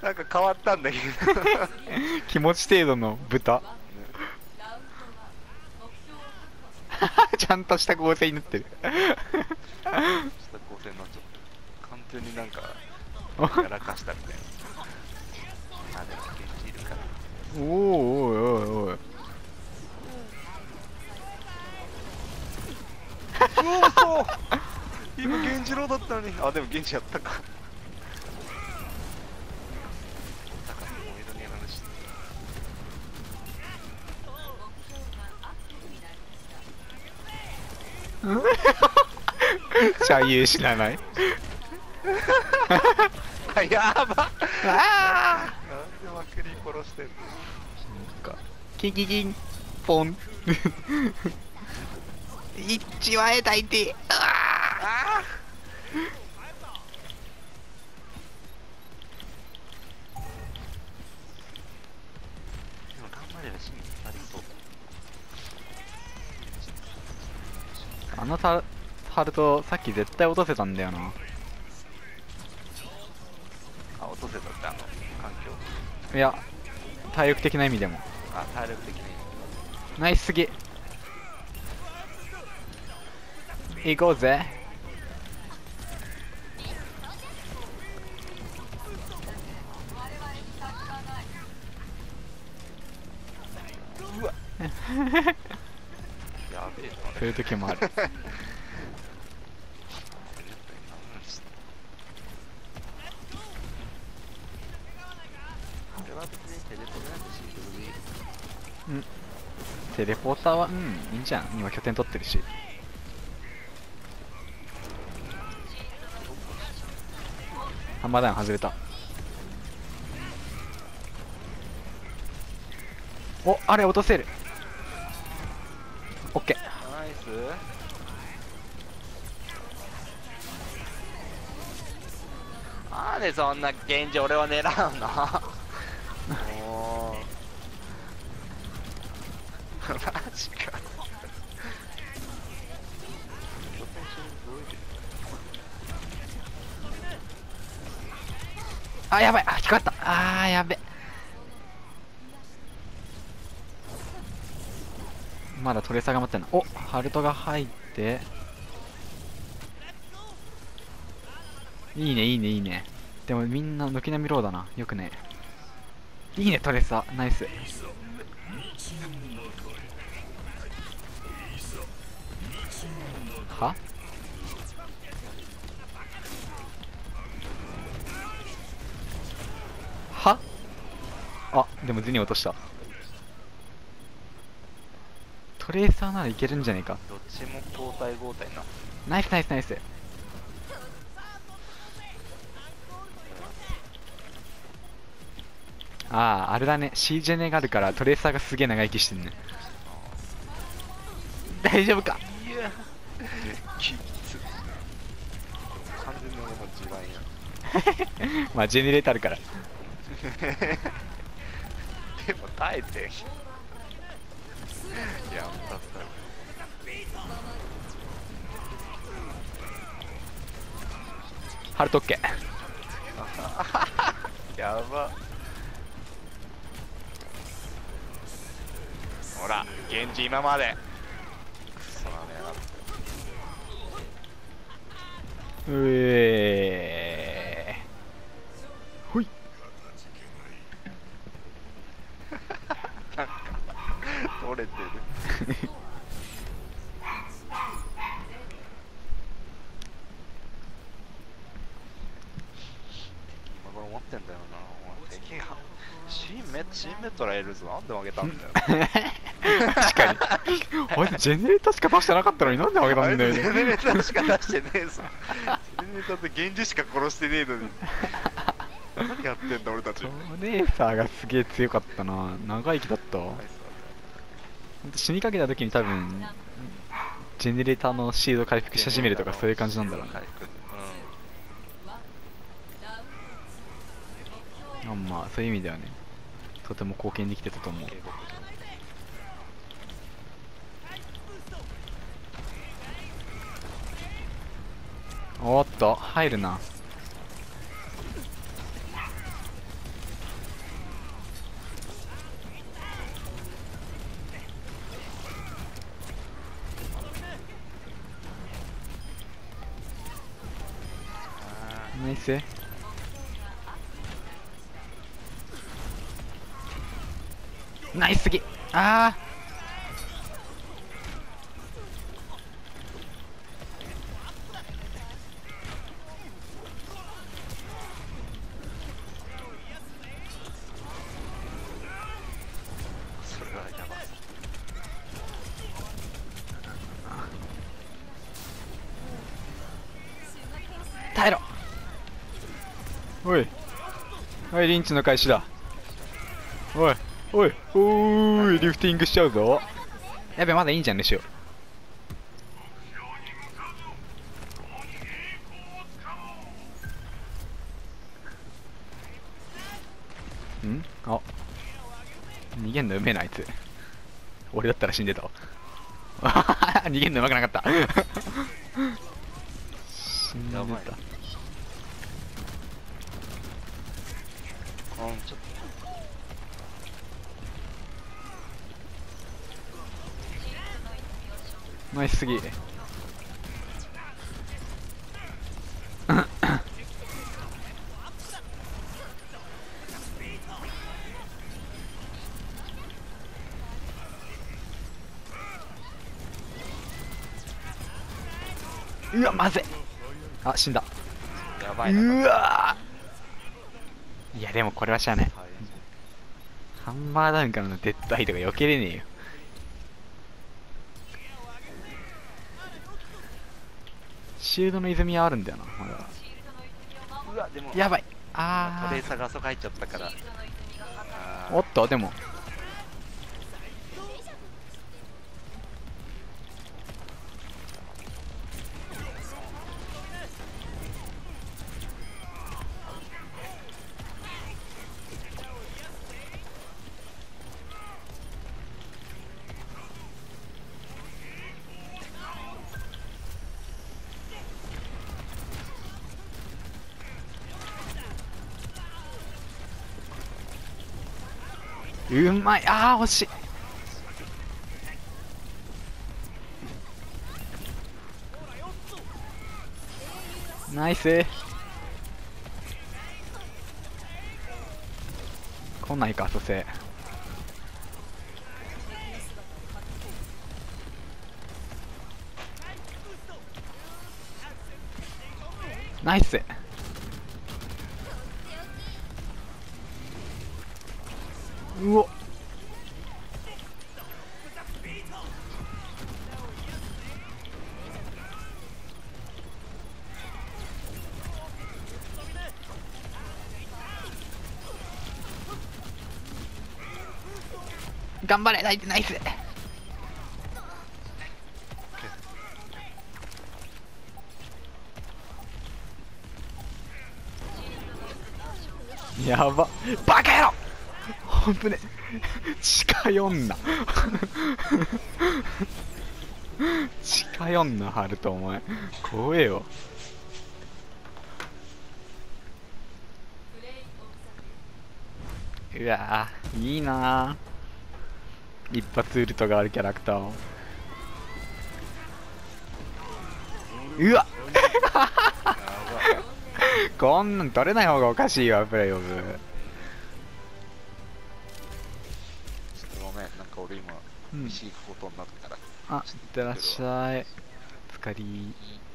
なんか変わったんだけど気持ち程度の豚ちゃんとした構成になってるした構成になっちゃって完全になんかやらかしたみたいな。あ、でもゲンジいるから。 おおおいおいおい。 うお今ゲンジローだったのに。あ、でもゲンジやったか。 茶優知らない。 あ、やば。 あなんでマクリ殺してんの。 あキンキンキンポン一話へ大抵。あでも頑張ればシーンありそう。 あのタルトさっき絶対落とせたんだよな。 あ、落とせたって環境。 いや体力的な意味でも。 あ、体力的に。 ナイスすぎ。行こうぜ。 うわやべえな。 そういう時もある。 うん。テレポーターはいいんじゃん。今拠点取ってるし。ハンマーダウン外れた。お、あれ落とせる。オッケー。 ナイス。なんでそんな現状俺は狙うのもうマジか。 あ、やばい。あ、引っかかった。あー、やべ。まだトレーサーが待ってんの。お、ハルトが入って。いいね、いいね、いいね。でもみんな軒並みローだな。よくね。いいね、トレーサー。ナイス。ははあ、でもゼニ落とした。トレーサーならいけるんじゃねえか。 どっちも交代交代な。 ナイスナイスナイス。ああ、あれだね。C ジェネがあるからトレーサーがすげえ長生きしてんね。大丈夫か。 いやきつ。完全に俺の地盤やまあジェネレーターあるから。 でも耐えてやったった。 ハルトオッケー。 やば。ほらゲンジ今までクソなめやがって。 うえーほい。 なんか取れてる今頃思ってんだよな。お前敵がシンメトラいるぞ。なんで負けたんだよ確かに。あいつジェネレーターしか出してなかったのになんで負けたんだよジね。 ェネレーターしか出してねえぞ。ジェネレーターって源氏しか殺してねえのに何やってんだ俺たち。 トレーサーがすげえ強かったな。長生きだったわ。死にかけた時に多分ジェネレーターのシード回復し始めるとかそういう感じなんだろうね。まあそういう意味ではね、とても貢献できてたと思う。おっと入るな。 ス。ナイスすぎ。あそれはやばそう。 ー、耐えろ。おいおい、リンチの開始だ。おいおいおーい、リフティングしちゃうぞ。やべ、まだいいんじゃん、レシオ。あ、逃げんのうめえな、あいつ。俺だったら死んでたわ。逃げんのうまくなかった。死んでた。 やばいちょっナイスすぎ。うわ、まずい。あ、死んだ。 とやばいな。 うわー、いやでもこれはしゃあない。 はいハンマーダウンからのデッドアイとか避けれねえよ。シールドの泉はあるんだよな、まだ。 うわ、でもやばい。 トあレーサーがあそこ入っちゃったから。 ー、おっと、でもうまい。あー、惜しい。ナイス。来ないか、蘇生。ナイス。うお、頑張れ、ナイス。やば、バカ野郎。ほんとね、近寄んな。近寄んな、ハルト、お前。怖えよ。うわぁ、いいなぁ。一発ウルトがあるキャラクターを。うわっこんなん取れない方がおかしいわ、プレイオブ。 ちょっとごめん、なんか俺今、 うん飯行くことになったから。 あ、いってらっしゃい。お疲れ。